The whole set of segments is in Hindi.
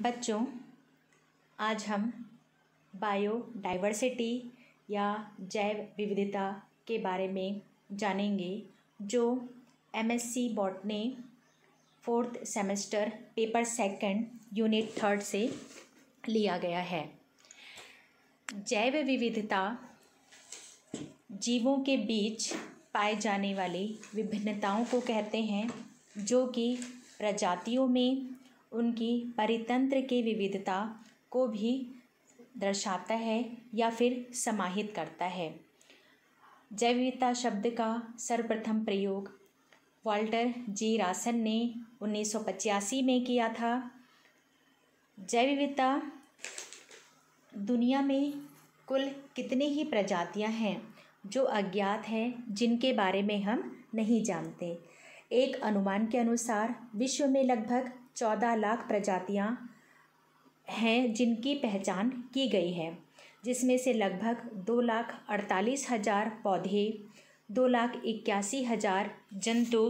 बच्चों, आज हम बायोडाइवर्सिटी या जैव विविधता के बारे में जानेंगे, जो MSc botany 4th semester paper 2 unit 3 से लिया गया है। जैव विविधता जीवों के बीच पाए जाने वाली विभिन्नताओं को कहते हैं, जो कि प्रजातियों में उनकी परितंत्र की विविधता को भी दर्शाता है या फिर समाहित करता है। जैव विविधता शब्द का सर्वप्रथम प्रयोग वाल्टर जी रासन ने 1985 में किया था। जैव विविधता दुनिया में कुल कितने ही प्रजातियां हैं जो अज्ञात हैं, जिनके बारे में हम नहीं जानते। एक अनुमान के अनुसार विश्व में लगभग 14 लाख प्रजातियां हैं जिनकी पहचान की गई है, जिसमें से लगभग 2,48,000 पौधे, 2,81,000 जंतु,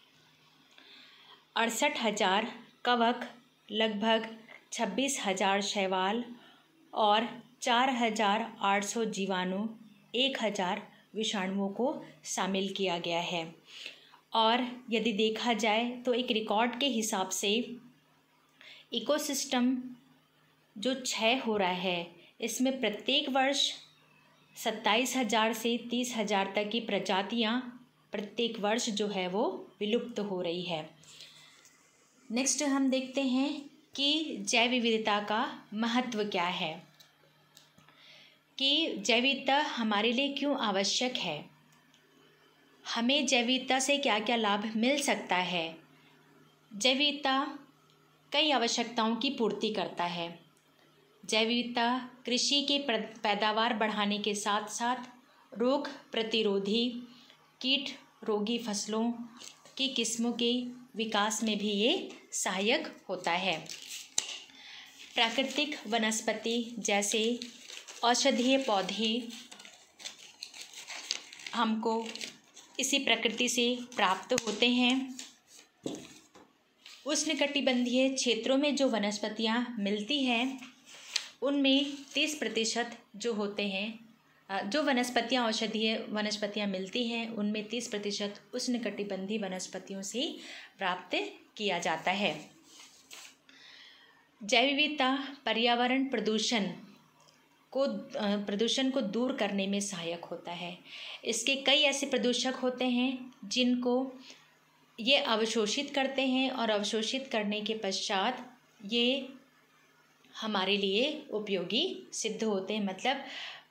68,000 कवक, लगभग 26,000 शैवाल और 4,800 जीवाणु, 1,000 विषाणुओं को शामिल किया गया है। और यदि देखा जाए तो एक रिकॉर्ड के हिसाब से इकोसिस्टम जो क्षय हो रहा है, इसमें प्रत्येक वर्ष 27,000 से 30,000 तक की प्रजातियां प्रत्येक वर्ष जो है वो विलुप्त हो रही है। नेक्स्ट हम देखते हैं कि जैव विविधता का महत्व क्या है, कि जैव विविधता हमारे लिए क्यों आवश्यक है, हमें जैव विविधता से क्या क्या लाभ मिल सकता है। जैव विविधता कई आवश्यकताओं की पूर्ति करता है। जैव विविधता कृषि के पैदावार बढ़ाने के साथ साथ रोग प्रतिरोधी कीट रोगी फसलों की किस्मों के विकास में भी ये सहायक होता है। प्राकृतिक वनस्पति जैसे औषधीय पौधे हमको इसी प्रकृति से प्राप्त होते हैं। उष्णकटिबंधीय क्षेत्रों में जो वनस्पतियां मिलती हैं, उनमें 30% जो होते हैं, जो वनस्पतियां औषधीय वनस्पतियां मिलती हैं, उनमें 30% उष्णकटिबंधीय वनस्पतियों से प्राप्त किया जाता है। जैव विविधता पर्यावरण प्रदूषण को दूर करने में सहायक होता है। इसके कई ऐसे प्रदूषक होते हैं जिनको ये अवशोषित करते हैं और अवशोषित करने के पश्चात ये हमारे लिए उपयोगी सिद्ध होते हैं, मतलब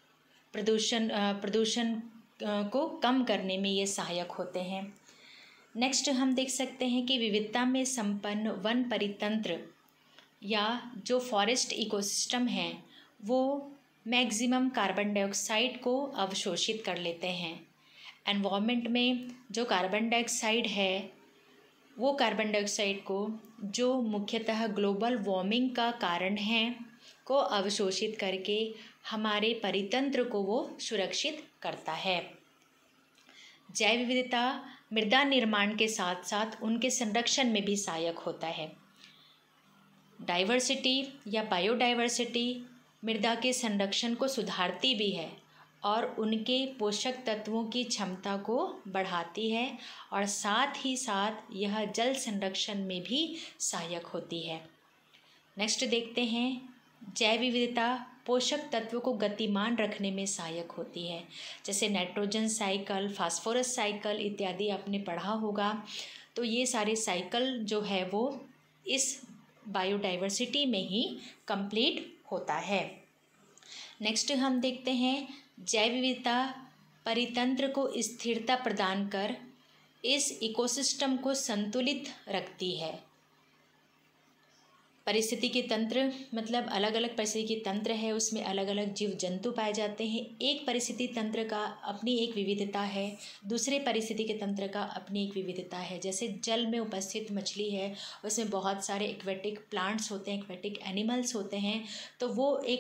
प्रदूषण को कम करने में ये सहायक होते हैं। नेक्स्ट हम देख सकते हैं कि विविधता में संपन्न वन परितंत्र या जो फॉरेस्ट इकोसिस्टम हैं, वो मैक्सिमम कार्बन डाइऑक्साइड को अवशोषित कर लेते हैं। एनवायरनमेंट में जो कार्बन डाइऑक्साइड है, वो कार्बन डाइऑक्साइड को जो मुख्यतः ग्लोबल वार्मिंग का कारण है, को अवशोषित करके हमारे परितंत्र को वो सुरक्षित करता है। जैव विविधता मृदा निर्माण के साथ साथ उनके संरक्षण में भी सहायक होता है। डाइवर्सिटी या बायोडाइवर्सिटी मृदा के संरक्षण को सुधारती भी है और उनके पोषक तत्वों की क्षमता को बढ़ाती है, और साथ ही साथ यह जल संरक्षण में भी सहायक होती है। नेक्स्ट देखते हैं, जैव विविधता पोषक तत्वों को गतिमान रखने में सहायक होती है। जैसे नाइट्रोजन साइकिल, फास्फोरस साइकिल इत्यादि आपने पढ़ा होगा। तो ये सारे साइकिल जो है वो इस बायोडाइवर्सिटी में ही कंप्लीट होता है। नेक्स्ट हम देखते हैं, जैव विविधता परितंत्र को स्थिरता प्रदान कर इस इकोसिस्टम को संतुलित रखती है। पारिस्थितिकी तंत्र मतलब अलग अलग पारिस्थितिकी तंत्र है, उसमें अलग अलग जीव जंतु पाए जाते हैं। एक पारिस्थितिकी तंत्र का अपनी एक विविधता है, दूसरे पारिस्थितिकी तंत्र का अपनी एक विविधता है। जैसे जल में उपस्थित मछली है, उसमें बहुत सारे एक्वेटिक प्लांट्स होते हैं, एक्वेटिक एनिमल्स होते हैं, तो वो एक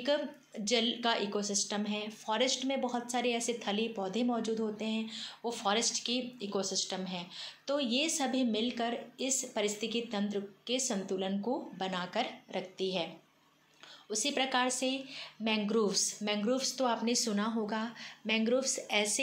जल का इकोसिस्टम है। फॉरेस्ट में बहुत सारे ऐसे थली पौधे मौजूद होते हैं, वो फॉरेस्ट की इकोसिस्टम है। तो ये सभी मिलकर इस पारिस्थितिकी तंत्र के संतुलन को बनाकर रखती है। उसी प्रकार से मैंग्रोव्स तो आपने सुना होगा। मैंग्रोव्स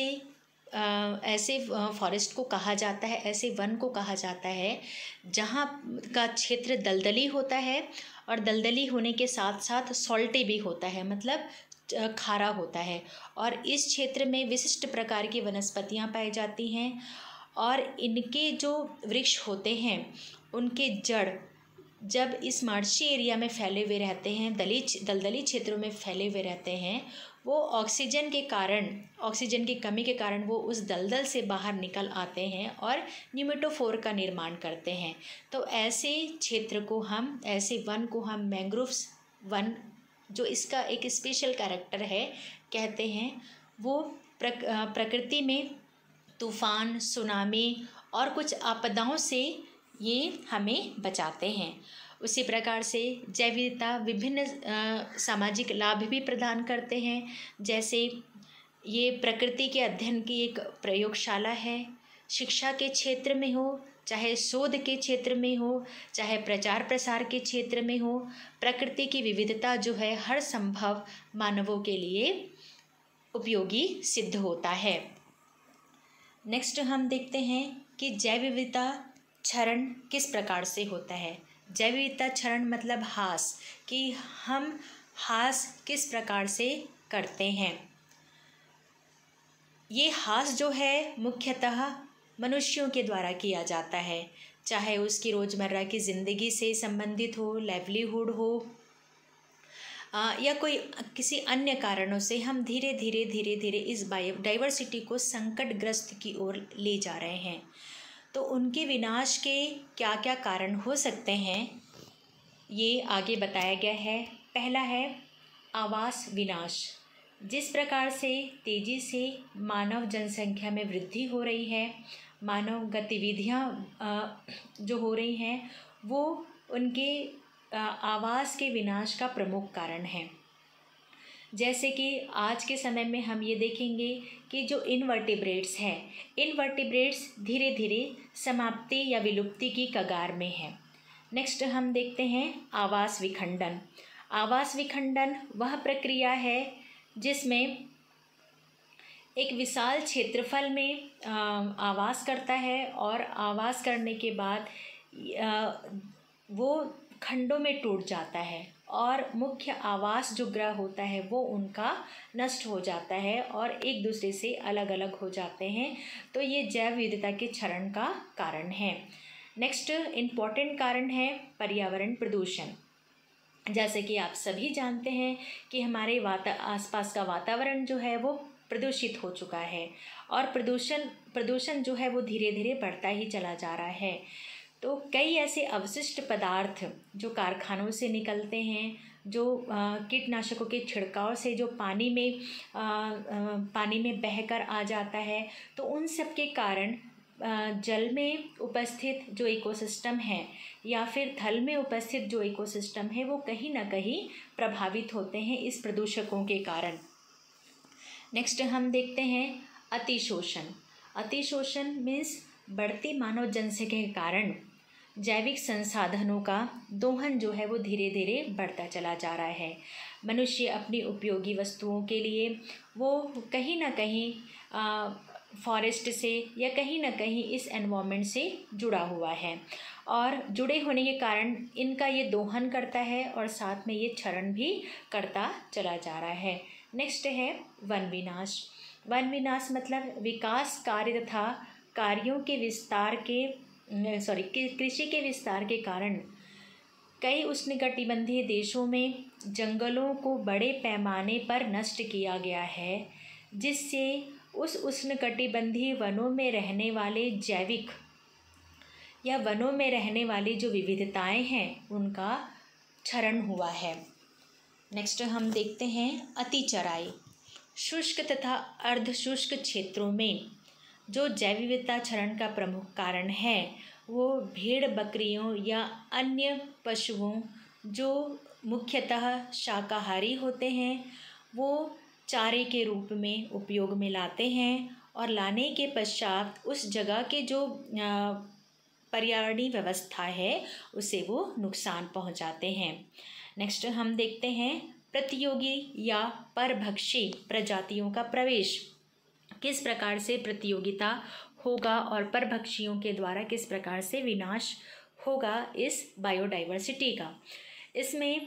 ऐसे फॉरेस्ट को कहा जाता है, ऐसे वन को कहा जाता है जहाँ का क्षेत्र दलदली होता है, और दलदली होने के साथ साथ सॉल्टी भी होता है, मतलब खारा होता है। और इस क्षेत्र में विशिष्ट प्रकार की वनस्पतियाँ पाई जाती हैं, और इनके जो वृक्ष होते हैं उनके जड़ जब इस मार्शी एरिया में फैले हुए रहते हैं, दलदली क्षेत्रों में फैले हुए रहते हैं, वो ऑक्सीजन की कमी के कारण वो उस दलदल से बाहर निकल आते हैं और न्यूमेटोफोर का निर्माण करते हैं। तो ऐसे क्षेत्र को ऐसे वन को हम मैंग्रोव्स वन, जो इसका एक स्पेशल कैरेक्टर है, कहते हैं। वो प्रकृति में तूफान, सुनामी और कुछ आपदाओं से ये हमें बचाते हैं। उसी प्रकार से जैव विविधता विभिन्न सामाजिक लाभ भी प्रदान करते हैं। जैसे ये प्रकृति के अध्ययन की एक प्रयोगशाला है। शिक्षा के क्षेत्र में हो, चाहे शोध के क्षेत्र में हो, चाहे प्रचार प्रसार के क्षेत्र में हो, प्रकृति की विविधता जो है हर संभव मानवों के लिए उपयोगी सिद्ध होता है। नेक्स्ट हम देखते हैं कि जैव विविधता क्षरण किस प्रकार से होता है। जैव विविधता क्षरण मतलब ह्रास, कि हम ह्रास किस प्रकार से करते हैं। ये ह्रास जो है मुख्यतः मनुष्यों के द्वारा किया जाता है, चाहे उसकी रोज़मर्रा की ज़िंदगी से संबंधित हो, लाइवलीहुड हो, या कोई किसी अन्य कारणों से हम धीरे धीरे इस बायोडाइवर्सिटी को संकटग्रस्त की ओर ले जा रहे हैं। तो उनके विनाश के क्या क्या कारण हो सकते हैं, ये आगे बताया गया है। पहला है आवास विनाश। जिस प्रकार से तेज़ी से मानव जनसंख्या में वृद्धि हो रही है, मानव गतिविधियाँ जो हो रही हैं, वो उनके आवास के विनाश का प्रमुख कारण है। जैसे कि आज के समय में हम ये देखेंगे कि जो इनवर्टिब्रेट्स हैं, इनवर्टिब्रेट्स धीरे धीरे समाप्ति या विलुप्ति की कगार में है। नेक्स्ट हम देखते हैं आवास विखंडन। आवास विखंडन वह प्रक्रिया है जिसमें एक विशाल क्षेत्रफल में आवास करता है, और आवास करने के बाद वो खंडों में टूट जाता है, और मुख्य आवास जो ग्रह होता है वो उनका नष्ट हो जाता है और एक दूसरे से अलग अलग हो जाते हैं। तो ये जैव विविधता के क्षरण का कारण है। नेक्स्ट इम्पॉर्टेंट कारण है पर्यावरण प्रदूषण। जैसे कि आप सभी जानते हैं कि हमारे आसपास का वातावरण जो है वो प्रदूषित हो चुका है, और प्रदूषण जो है वो धीरे धीरे बढ़ता ही चला जा रहा है। तो कई ऐसे अवशिष्ट पदार्थ जो कारखानों से निकलते हैं, जो कीटनाशकों के छिड़काव से जो पानी में बहकर आ जाता है, तो उन सब के कारण जल में उपस्थित जो इकोसिस्टम है या फिर थल में उपस्थित जो इकोसिस्टम है वो कहीं ना कहीं प्रभावित होते हैं इस प्रदूषकों के कारण। नेक्स्ट हम देखते हैं अतिशोषण। अतिशोषण मीन्स बढ़ती मानव जनसंख्या के कारण जैविक संसाधनों का दोहन जो है वो धीरे धीरे बढ़ता चला जा रहा है। मनुष्य अपनी उपयोगी वस्तुओं के लिए वो कहीं ना कहीं फॉरेस्ट से या कहीं ना कहीं इस एनवायरनमेंट से जुड़ा हुआ है, और जुड़े होने के कारण इनका ये दोहन करता है और साथ में ये क्षरण भी करता चला जा रहा है। नेक्स्ट है वन विनाश। वन विनाश मतलब विकास कार्य तथा कार्यों के विस्तार के कृषि के विस्तार के कारण कई उष्णकटिबंधीय देशों में जंगलों को बड़े पैमाने पर नष्ट किया गया है, जिससे उस उष्णकटिबंधीय वनों में रहने वाले जैविक या वनों में रहने वाली जो विविधताएं हैं उनका क्षरण हुआ है। नेक्स्ट हम देखते हैं अतिचराई। शुष्क तथा अर्धशुष्क क्षेत्रों में जो जैव विविधता क्षरण का प्रमुख कारण है वो भेड़ बकरियों या अन्य पशुओं जो मुख्यतः शाकाहारी होते हैं वो चारे के रूप में उपयोग में लाते हैं और लाने के पश्चात उस जगह के जो पर्यावरणीय व्यवस्था है उसे वो नुकसान पहुंचाते हैं। नेक्स्ट हम देखते हैं प्रतियोगी या परभक्षी प्रजातियों का प्रवेश। किस प्रकार से प्रतियोगिता होगा और परभक्षियों के द्वारा किस प्रकार से विनाश होगा इस बायोडाइवर्सिटी का। इसमें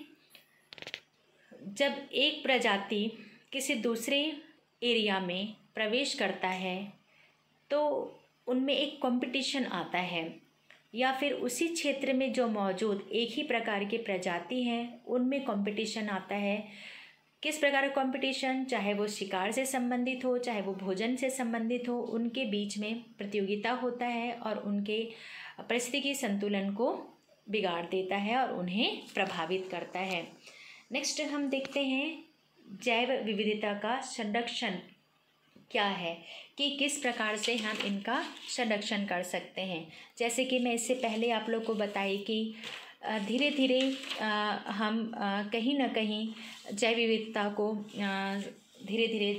जब एक प्रजाति किसी दूसरे एरिया में प्रवेश करता है तो उनमें एक कंपटीशन आता है, या फिर उसी क्षेत्र में जो मौजूद एक ही प्रकार के प्रजाति हैं उनमें कंपटीशन आता है। किस प्रकार का कंपटीशन, चाहे वो शिकार से संबंधित हो चाहे वो भोजन से संबंधित हो, उनके बीच में प्रतियोगिता होता है और उनके पारिस्थितिकी संतुलन को बिगाड़ देता है और उन्हें प्रभावित करता है। नेक्स्ट हम देखते हैं जैव विविधता का संरक्षण क्या है, कि किस प्रकार से हम इनका संरक्षण कर सकते हैं। जैसे कि मैं इससे पहले आप लोग को बताई कि धीरे धीरे हम कहीं ना कहीं जैव विविधता को धीरे धीरे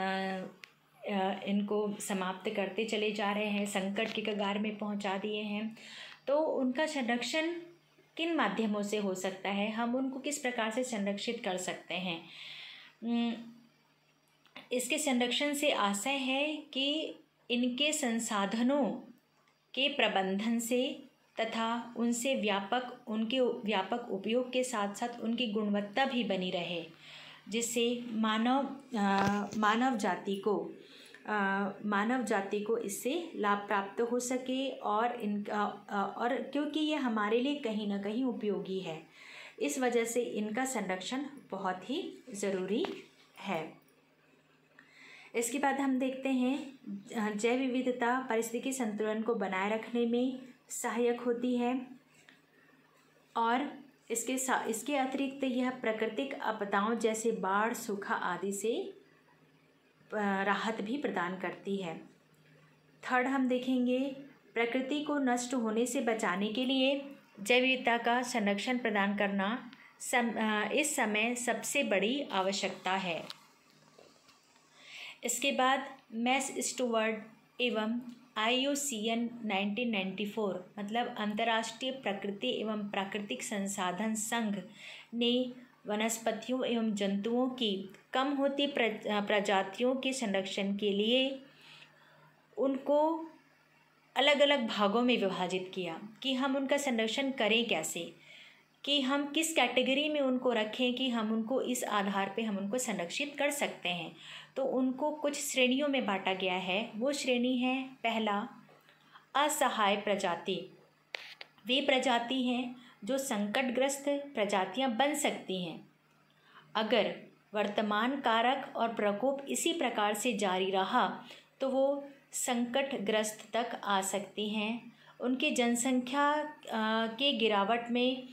इनको समाप्त करते चले जा रहे हैं, संकट के कगार में पहुंचा दिए हैं। तो उनका संरक्षण किन माध्यमों से हो सकता है, हम उनको किस प्रकार से संरक्षित कर सकते हैं। इसके संरक्षण से आशय है कि इनके संसाधनों के प्रबंधन से तथा उनसे उनके व्यापक उपयोग के साथ साथ उनकी गुणवत्ता भी बनी रहे, जिससे मानव जाति को इससे लाभ प्राप्त हो सके और क्योंकि ये हमारे लिए कहीं ना कहीं उपयोगी है, इस वजह से इनका संरक्षण बहुत ही ज़रूरी है। इसके बाद हम देखते हैं जैव विविधता पारिस्थितिकी संतुलन को बनाए रखने में सहायक होती है और इसके अतिरिक्त यह प्राकृतिक आपदाओं जैसे बाढ़, सूखा आदि से राहत भी प्रदान करती है। थर्ड हम देखेंगे प्रकृति को नष्ट होने से बचाने के लिए जैव विविधता का संरक्षण प्रदान करना इस समय सबसे बड़ी आवश्यकता है। इसके बाद मैस स्टुअर्ट एवं IUCN 1994 मतलब अंतर्राष्ट्रीय प्रकृति एवं प्राकृतिक संसाधन संघ ने वनस्पतियों एवं जंतुओं की कम होती प्रजातियों के संरक्षण के लिए उनको अलग अलग भागों में विभाजित किया कि हम उनका संरक्षण करें कैसे, कि हम किस कैटेगरी में उनको रखें कि हम उनको इस आधार पे हम उनको संरक्षित कर सकते हैं। तो उनको कुछ श्रेणियों में बांटा गया है। वो श्रेणी है, पहला असहाय प्रजाति। वे प्रजाति हैं जो संकटग्रस्त प्रजातियां बन सकती हैं अगर वर्तमान कारक और प्रकोप इसी प्रकार से जारी रहा तो वो संकटग्रस्त तक आ सकती हैं। उनकी जनसंख्या के गिरावट में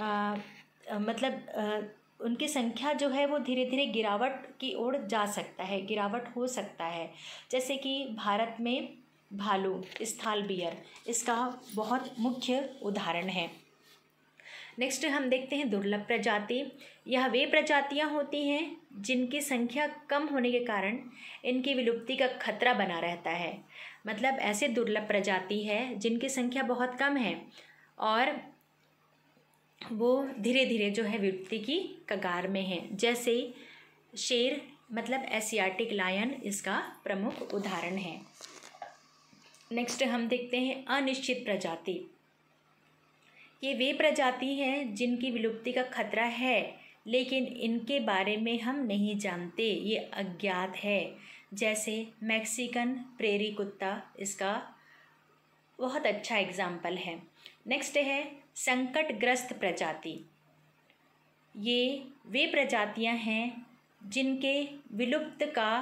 उनकी संख्या जो है वो धीरे धीरे गिरावट की ओर जा सकता है, गिरावट हो सकता है। जैसे कि भारत में भालू, स्थाल बियर इसका बहुत मुख्य उदाहरण है। नेक्स्ट हम देखते हैं दुर्लभ प्रजाति। यह वे प्रजातियां होती हैं जिनकी संख्या कम होने के कारण इनकी विलुप्ति का खतरा बना रहता है। मतलब ऐसे दुर्लभ प्रजाति है जिनकी संख्या बहुत कम है और वो धीरे धीरे जो है विलुप्ति की कगार में है। जैसे शेर मतलब एशियाटिक लायन इसका प्रमुख उदाहरण है। नेक्स्ट हम देखते हैं अनिश्चित प्रजाति। ये वे प्रजाति हैं जिनकी विलुप्ति का खतरा है लेकिन इनके बारे में हम नहीं जानते, ये अज्ञात है। जैसे मैक्सिकन प्रेरी कुत्ता इसका बहुत अच्छा एग्जाम्पल है। नेक्स्ट है संकटग्रस्त प्रजाति। ये वे प्रजातियां हैं जिनके विलुप्त का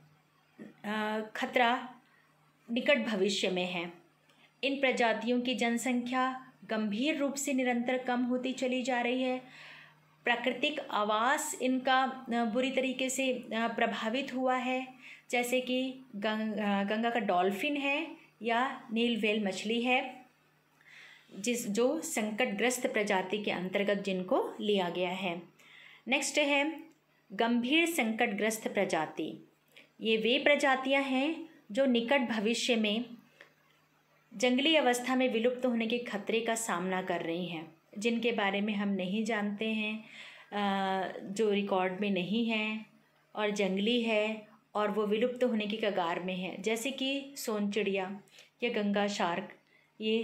खतरा निकट भविष्य में है। इन प्रजातियों की जनसंख्या गंभीर रूप से निरंतर कम होती चली जा रही है। प्राकृतिक आवास इनका बुरी तरीके से प्रभावित हुआ है। जैसे कि गंगा का डॉल्फिन है या नील व्हेल मछली है। जो संकटग्रस्त प्रजाति के अंतर्गत जिनको लिया गया है। नेक्स्ट है गंभीर संकटग्रस्त प्रजाति। ये वे प्रजातियां हैं जो निकट भविष्य में जंगली अवस्था में विलुप्त होने के खतरे का सामना कर रही हैं, जिनके बारे में हम नहीं जानते हैं, जो रिकॉर्ड में नहीं है और जंगली है और वो विलुप्त होने की कगार में है, जैसे कि सोन चिड़िया या गंगा शार्क। ये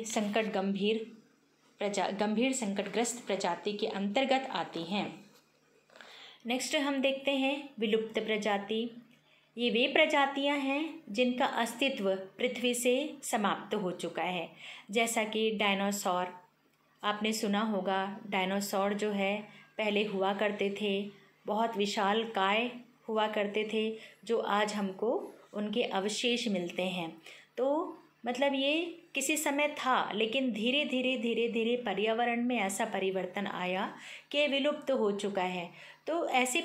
गंभीर संकटग्रस्त प्रजाति के अंतर्गत आती हैं। नेक्स्ट हम देखते हैं विलुप्त प्रजाति। ये वे प्रजातियां हैं जिनका अस्तित्व पृथ्वी से समाप्त हो चुका है, जैसा कि डायनासोर। आपने सुना होगा डायनासोर जो है पहले हुआ करते थे, बहुत विशालकाय हुआ करते थे, जो आज हमको उनके अवशेष मिलते हैं। तो मतलब ये किसी समय था, लेकिन धीरे धीरे पर्यावरण में ऐसा परिवर्तन आया कि विलुप्त हो चुका है। तो ऐसी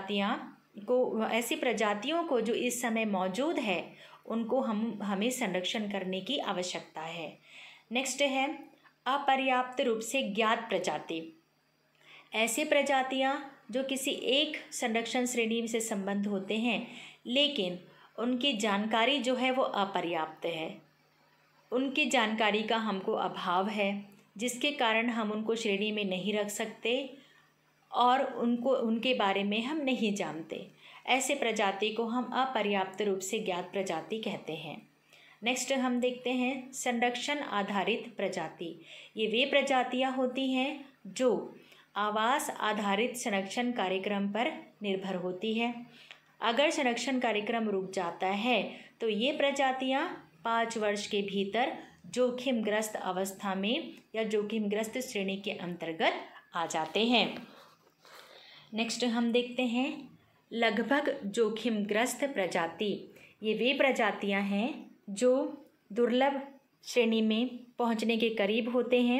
प्रजातियों को जो इस समय मौजूद है, उनको हमें संरक्षण करने की आवश्यकता है। नेक्स्ट है अपर्याप्त रूप से ज्ञात प्रजाति। ऐसी प्रजातियां जो किसी एक संरक्षण श्रेणी से संबंध होते हैं, लेकिन उनकी जानकारी जो है वो अपर्याप्त है, उनकी जानकारी का हमको अभाव है, जिसके कारण हम उनको श्रेणी में नहीं रख सकते और उनके बारे में हम नहीं जानते। ऐसे प्रजाति को हम अपर्याप्त रूप से ज्ञात प्रजाति कहते हैं। नेक्स्ट हम देखते हैं संरक्षण आधारित प्रजाति। ये वे प्रजातियां होती हैं जो आवास आधारित संरक्षण कार्यक्रम पर निर्भर होती है। अगर संरक्षण कार्यक्रम रुक जाता है तो ये प्रजातियां 5 वर्ष के भीतर जोखिमग्रस्त अवस्था में या जोखिमग्रस्त श्रेणी के अंतर्गत आ जाते हैं। नेक्स्ट हम देखते हैं लगभग जोखिमग्रस्त प्रजाति। ये वे प्रजातियां हैं जो दुर्लभ श्रेणी में पहुंचने के करीब होते हैं।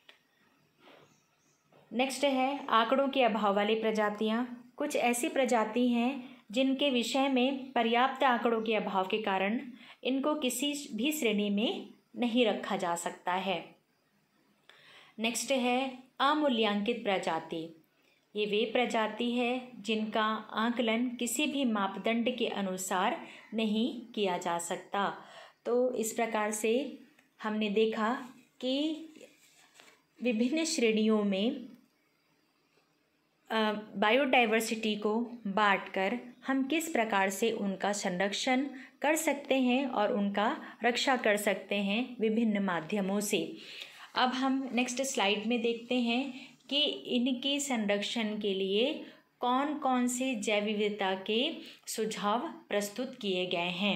नेक्स्ट है आंकड़ों के अभाव वाली प्रजातियां। कुछ ऐसी प्रजाति हैं जिनके विषय में पर्याप्त आंकड़ों के अभाव के कारण इनको किसी भी श्रेणी में नहीं रखा जा सकता है। नेक्स्ट है अमूल्यांकित प्रजाति। ये वे प्रजाति है जिनका आकलन किसी भी मापदंड के अनुसार नहीं किया जा सकता। तो इस प्रकार से हमने देखा कि विभिन्न श्रेणियों में बायोडाइवर्सिटी को बांटकर हम किस प्रकार से उनका संरक्षण कर सकते हैं और उनका रक्षा कर सकते हैं विभिन्न माध्यमों से। अब हम नेक्स्ट स्लाइड में देखते हैं कि इनके संरक्षण के लिए कौन कौन से जैव विविधता के सुझाव प्रस्तुत किए गए हैं।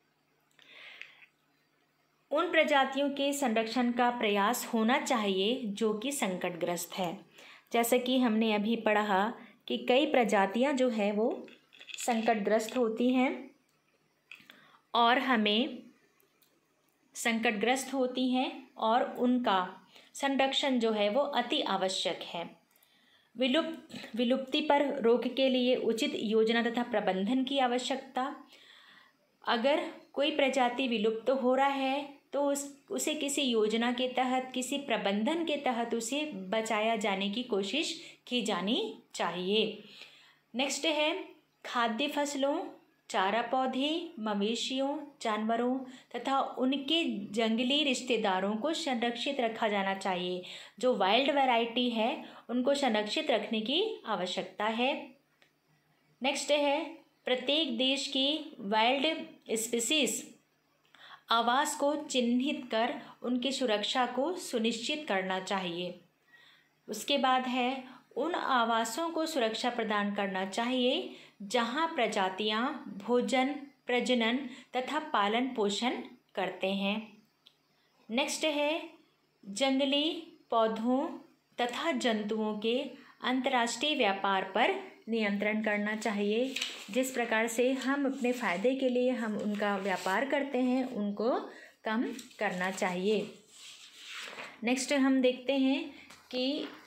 उन प्रजातियों के संरक्षण का प्रयास होना चाहिए जो कि संकटग्रस्त है। जैसे कि हमने अभी पढ़ा कि कई प्रजातियां जो है वो संकटग्रस्त होती हैं और हमें संकटग्रस्त होती हैं और उनका संरक्षण जो है वो अति आवश्यक है। विलुप्ति पर रोक के लिए उचित योजना तथा प्रबंधन की आवश्यकता। अगर कोई प्रजाति विलुप्त हो रहा है तो उसे किसी योजना के तहत, किसी प्रबंधन के तहत उसे बचाया जाने की कोशिश की जानी चाहिए। नेक्स्ट है खाद्य फसलों, चारा पौधे, मवेशियों, जानवरों तथा उनके जंगली रिश्तेदारों को संरक्षित रखा जाना चाहिए। जो वाइल्ड वैरायटी है उनको संरक्षित रखने की आवश्यकता है। नेक्स्ट है प्रत्येक देश की वाइल्ड स्पीसीज आवास को चिन्हित कर उनकी सुरक्षा को सुनिश्चित करना चाहिए। उसके बाद है उन आवासों को सुरक्षा प्रदान करना चाहिए जहां प्रजातियां भोजन, प्रजनन तथा पालन पोषण करते हैं। नेक्स्ट है जंगली पौधों तथा जंतुओं के अंतर्राष्ट्रीय व्यापार पर नियंत्रण करना चाहिए। जिस प्रकार से हम अपने फ़ायदे के लिए हम उनका व्यापार करते हैं उनको कम करना चाहिए। नेक्स्ट हम देखते हैं कि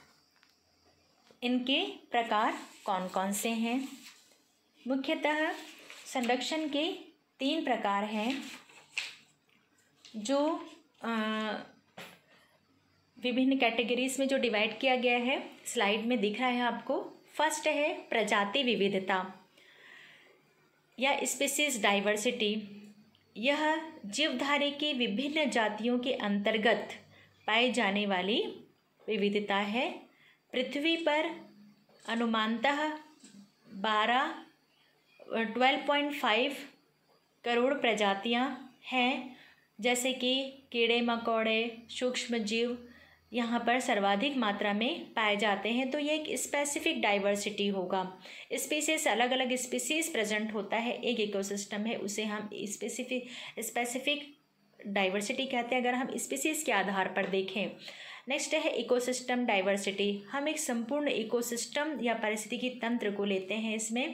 इनके प्रकार कौन कौन से हैं। मुख्यतः संरक्षण के 3 प्रकार हैं जो विभिन्न कैटेगरीज में जो डिवाइड किया गया है स्लाइड में दिख रहा है आपको। फर्स्ट है प्रजाति विविधता या स्पीसीज डाइवर्सिटी। यह जीवधारी की विभिन्न जातियों के अंतर्गत पाई जाने वाली विविधता है। पृथ्वी पर अनुमानतः 12.5 करोड़ प्रजातियां हैं, जैसे कि कीड़े मकोड़े, सूक्ष्म जीव यहाँ पर सर्वाधिक मात्रा में पाए जाते हैं। तो ये एक स्पेसिफिक डाइवर्सिटी होगा। स्पीसीज, अलग अलग स्पीसीज प्रेजेंट होता है, एक इकोसिस्टम है, उसे हम स्पेसिफिक डाइवर्सिटी कहते हैं अगर हम स्पीसीज के आधार पर देखें। नेक्स्ट है इकोसिस्टम डाइवर्सिटी। हम एक संपूर्ण इकोसिस्टम या पारिस्थितिकी तंत्र को लेते हैं।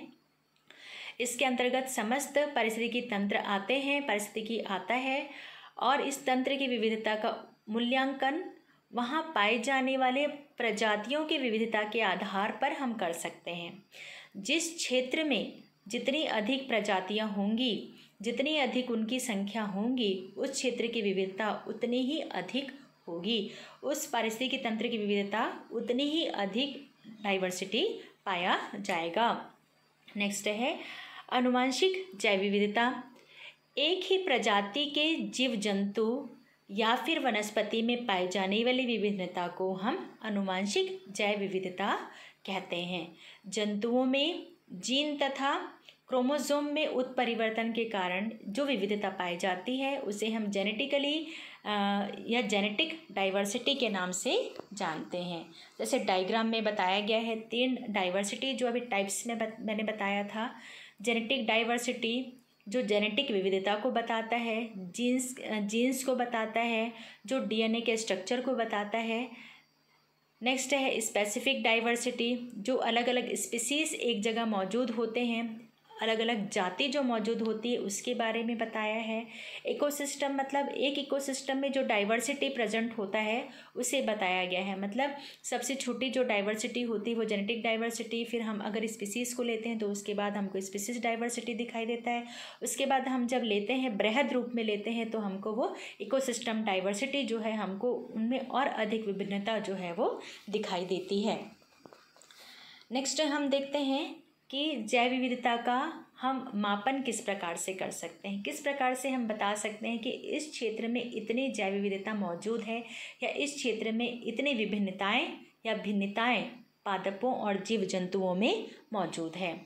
इसके अंतर्गत समस्त पारिस्थितिकी तंत्र आते हैं, पारिस्थितिकी आता है, और इस तंत्र की विविधता का मूल्यांकन वहाँ पाए जाने वाले प्रजातियों की विविधता के आधार पर हम कर सकते हैं। जिस क्षेत्र में जितनी अधिक प्रजातियाँ होंगी, जितनी अधिक उनकी संख्या होंगी, उस क्षेत्र की विविधता उतनी ही अधिक होगी, उस पारिस्थितिकी तंत्र की विविधता उतनी ही अधिक डाइवर्सिटी पाया जाएगा। नेक्स्ट है आनुवंशिक जैव विविधता। एक ही प्रजाति के जीव जंतु या फिर वनस्पति में पाई जाने वाली विभिन्नता को हम आनुवंशिक जैव विविधता कहते हैं। जंतुओं में जीन तथा क्रोमोसोम में उत्परिवर्तन के कारण जो विविधता पाई जाती है उसे हम जेनेटिकली या जेनेटिक डाइवर्सिटी के नाम से जानते हैं। जैसे डायग्राम में बताया गया है 3 डाइवर्सिटी जो अभी टाइप्स में मैंने बताया था। जेनेटिक डाइवर्सिटी जो जेनेटिक विविधता को बताता है, जीन्स को बताता है, जो डीएनए के स्ट्रक्चर को बताता है। नेक्स्ट है स्पेसिफिक डाइवर्सिटी, जो अलग अलग स्पीसीज एक जगह मौजूद होते हैं, अलग अलग जाति जो मौजूद होती है उसके बारे में बताया है। इकोसिस्टम मतलब एक इकोसिस्टम में जो डाइवर्सिटी प्रेजेंट होता है उसे बताया गया है। मतलब सबसे छोटी जो डाइवर्सिटी होती है वो जेनेटिक डाइवर्सिटी, फिर हम अगर स्पीसीज़ को लेते हैं तो उसके बाद हमको स्पीसीज डाइवर्सिटी दिखाई देता है। उसके बाद हम जब लेते हैं बृहद रूप में लेते हैं तो हमको वो इकोसिस्टम डाइवर्सिटी जो है हमको उनमें और अधिक विभिन्नता जो है वो दिखाई देती है। नेक्स्ट हम देखते हैं कि जैव विविधता का हम मापन किस प्रकार से कर सकते हैं, किस प्रकार से हम बता सकते हैं कि इस क्षेत्र में इतनी जैव विविधता मौजूद है या इस क्षेत्र में इतनी विभिन्नताएं या भिन्नताएं पादपों और जीव जंतुओं में मौजूद है।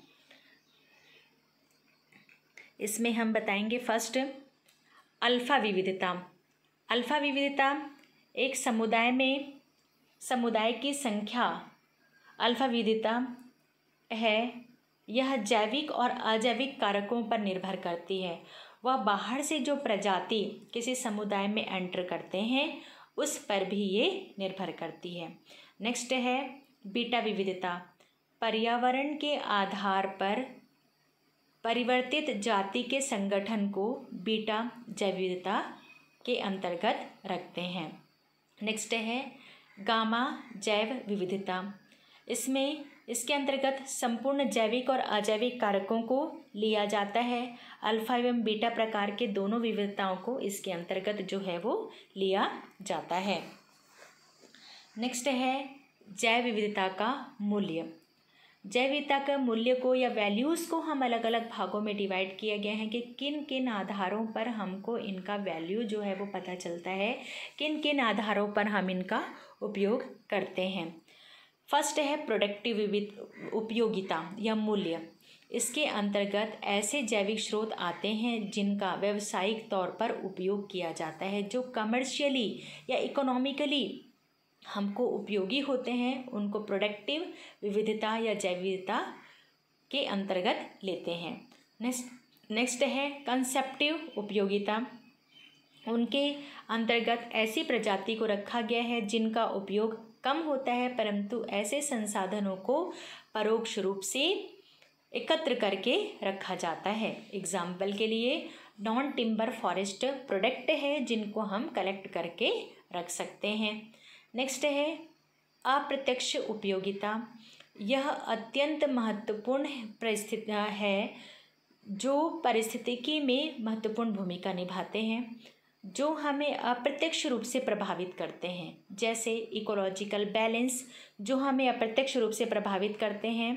इसमें हम बताएंगे फर्स्ट अल्फा विविधता। अल्फा विविधता एक समुदाय की संख्या अल्फा विविधता है। यह जैविक और अजैविक कारकों पर निर्भर करती है। वह बाहर से जो प्रजाति किसी समुदाय में एंटर करते हैं उस पर भी ये निर्भर करती है। नेक्स्ट है बीटा विविधता। पर्यावरण के आधार पर परिवर्तित जाति के संगठन को बीटा जैव विविधता के अंतर्गत रखते हैं। नेक्स्ट है गामा जैव विविधता। इसके अंतर्गत संपूर्ण जैविक और अजैविक कारकों को लिया जाता है। अल्फा एवं बीटा प्रकार के दोनों विविधताओं को इसके अंतर्गत जो है वो लिया जाता है। नेक्स्ट है जैव विविधता का मूल्य। जैव विविधता का मूल्य को या वैल्यूज़ को हम अलग अलग भागों में डिवाइड किया गया है कि किन किन आधारों पर हमको इनका वैल्यू जो है वो पता चलता है, किन किन आधारों पर हम इनका उपयोग करते हैं। फर्स्ट है प्रोडक्टिव उपयोगिता या मूल्य। इसके अंतर्गत ऐसे जैविक स्रोत आते हैं जिनका व्यावसायिक तौर पर उपयोग किया जाता है, जो कमर्शियली या इकोनॉमिकली हमको उपयोगी होते हैं, उनको प्रोडक्टिव विविधता या जैव विविधता के अंतर्गत लेते हैं। नेक्स्ट है कंसेप्टिव उपयोगिता। उनके अंतर्गत ऐसी प्रजाति को रखा गया है जिनका उपयोग कम होता है, परंतु ऐसे संसाधनों को परोक्ष रूप से एकत्र करके रखा जाता है। एग्जाम्पल के लिए नॉन टिम्बर फॉरेस्ट प्रोडक्ट है जिनको हम कलेक्ट करके रख सकते हैं। नेक्स्ट है अप्रत्यक्ष उपयोगिता। यह अत्यंत महत्वपूर्ण परिस्थिति है जो पारिस्थितिकी में महत्वपूर्ण भूमिका निभाते हैं। जो हमें अप्रत्यक्ष रूप से प्रभावित करते हैं, जैसे इकोलॉजिकल बैलेंस जो हमें अप्रत्यक्ष रूप से प्रभावित करते हैं,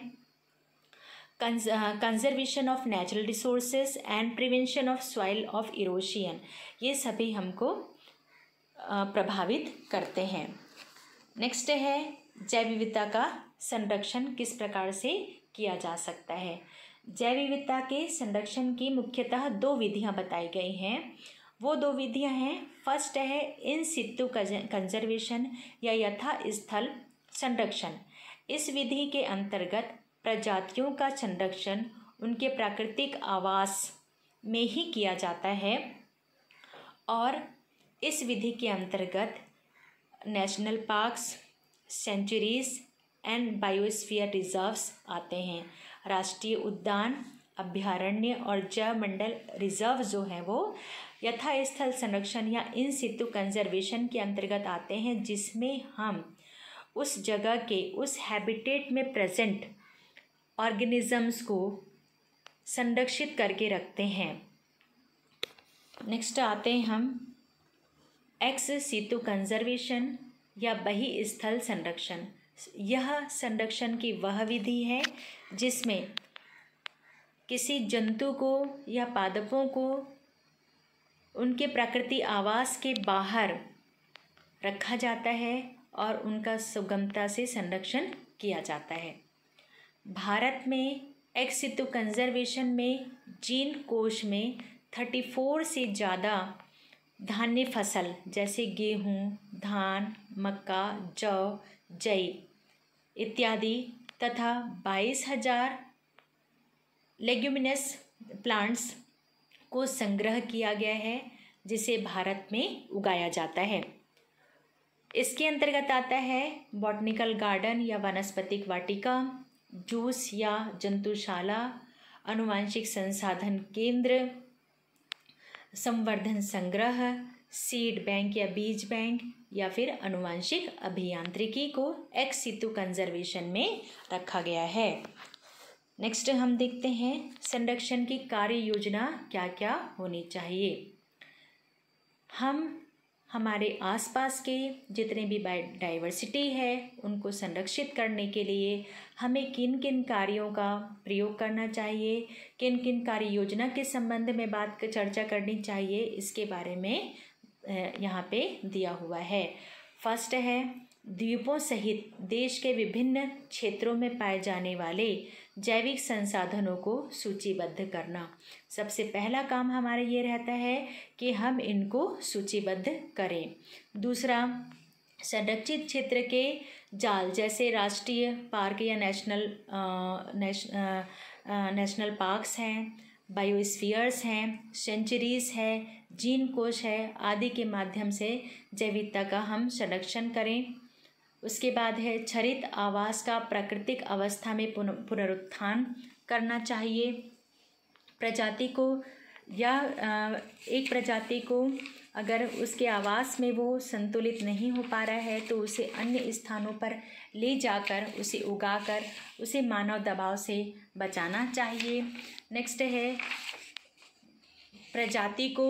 conservation of natural resources and prevention of soil of erosion, ये सभी हमको प्रभावित करते हैं। नेक्स्ट है जैव विविधता का संरक्षण किस प्रकार से किया जा सकता है। जैव विविधता के संरक्षण की मुख्यतः 2 विधियां बताई गई हैं। वो 2 विधियां हैं, फर्स्ट है इन सितु कंजर्वेशन या यथा स्थल संरक्षण। इस विधि के अंतर्गत प्रजातियों का संरक्षण उनके प्राकृतिक आवास में ही किया जाता है और इस विधि के अंतर्गत national parks, sanctuaries and biosphere reserves आते हैं। राष्ट्रीय उद्यान, अभ्यारण्य और जैव मंडल रिजर्व जो हैं वो यथास्थल संरक्षण या इन सितु कंजर्वेशन के अंतर्गत आते हैं, जिसमें हम उस जगह के उस हैबिटेट में प्रेजेंट ऑर्गेनिजम्स को संरक्षित करके रखते हैं। नेक्स्ट आते हैं हम एक्स सितु कंजर्वेशन या बहिस्थल संरक्षण। यह संरक्षण की वह विधि है जिसमें किसी जंतु को या पादपों को उनके प्रकृति आवास के बाहर रखा जाता है और उनका सुगमता से संरक्षण किया जाता है। भारत में एक्स सितु कंजर्वेशन में जीन कोश में 34 से ज़्यादा धान्य फसल जैसे गेहूँ, धान, मक्का, जौ, जई इत्यादि तथा 22,000 लेग्यूमिनस प्लांट्स को संग्रह किया गया है जिसे भारत में उगाया जाता है। इसके अंतर्गत आता है बॉटनिकल गार्डन या वनस्पतिक वाटिका, जूस या जंतुशाला, आनुवांशिक संसाधन केंद्र, संवर्धन संग्रह, सीड बैंक या बीज बैंक या फिर आनुवांशिक अभियांत्रिकी को एक्स सितु कंजर्वेशन में रखा गया है। नेक्स्ट हम देखते हैं संरक्षण की कार्य योजना क्या क्या होनी चाहिए। हम हमारे आसपास के जितने भी बायोडाइवर्सिटी है उनको संरक्षित करने के लिए हमें किन किन कार्यों का प्रयोग करना चाहिए, किन किन कार्य योजना के संबंध में चर्चा करनी चाहिए, इसके बारे में यहाँ पे दिया हुआ है। फर्स्ट है द्वीपों सहित देश के विभिन्न क्षेत्रों में पाए जाने वाले जैविक संसाधनों को सूचीबद्ध करना। सबसे पहला काम हमारा ये रहता है कि हम इनको सूचीबद्ध करें। दूसरा, संरक्षित क्षेत्र के जाल जैसे राष्ट्रीय पार्क या नेशनल पार्क्स हैं, बायोस्फीयर्स हैं, सेंचुरीज है, जीन कोश है आदि के माध्यम से जैव विविधता का हम संरक्षण करें। उसके बाद है क्षरित आवास का प्राकृतिक अवस्था में पुनरुत्थान करना चाहिए। प्रजाति को या एक प्रजाति को अगर उसके आवास में वो संतुलित नहीं हो पा रहा है तो उसे अन्य स्थानों पर ले जाकर उसे उगाकर उसे मानव दबाव से बचाना चाहिए। नेक्स्ट है प्रजाति को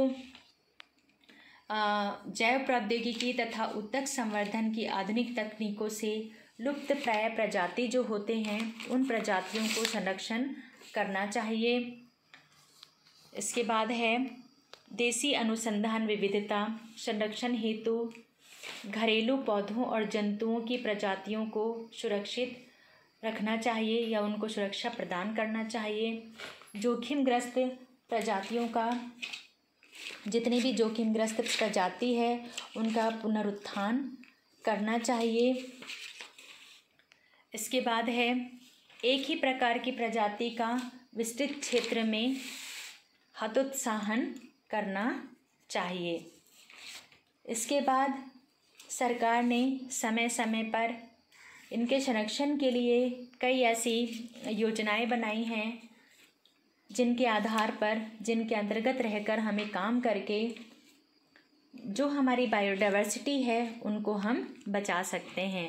जैव प्रौद्योगिकी तथा उत्तक संवर्धन की आधुनिक तकनीकों से लुप्त प्राय प्रजाति जो होते हैं उन प्रजातियों को संरक्षण करना चाहिए। इसके बाद है देसी अनुसंधान विविधता संरक्षण हेतु घरेलू पौधों और जंतुओं की प्रजातियों को सुरक्षित रखना चाहिए या उनको सुरक्षा प्रदान करना चाहिए। जोखिमग्रस्त प्रजातियों का जितनी भी जोखिमग्रस्त प्रजाति है उनका पुनरुत्थान करना चाहिए। इसके बाद है एक ही प्रकार की प्रजाति का विस्तृत क्षेत्र में हतोत्साहन करना चाहिए। इसके बाद सरकार ने समय समय पर इनके संरक्षण के लिए कई ऐसी योजनाएं बनाई हैं जिनके आधार पर जिनके अंतर्गत रहकर हमें काम करके जो हमारी बायोडाइवर्सिटी है उनको हम बचा सकते हैं।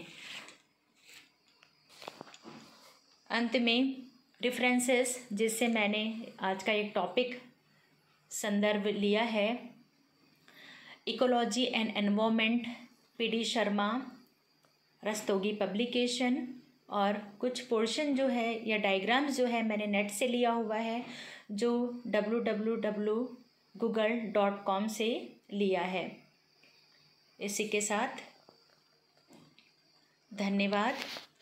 अंत में रेफरेंसेस जिससे मैंने आज का एक टॉपिक संदर्भ लिया है, ecology and environment, PD Sharma, Rastogi publication. और कुछ पोर्शन जो है या डायग्राम्स जो है मैंने नेट से लिया हुआ है, जो www.google.com से लिया है। इसी के साथ धन्यवाद।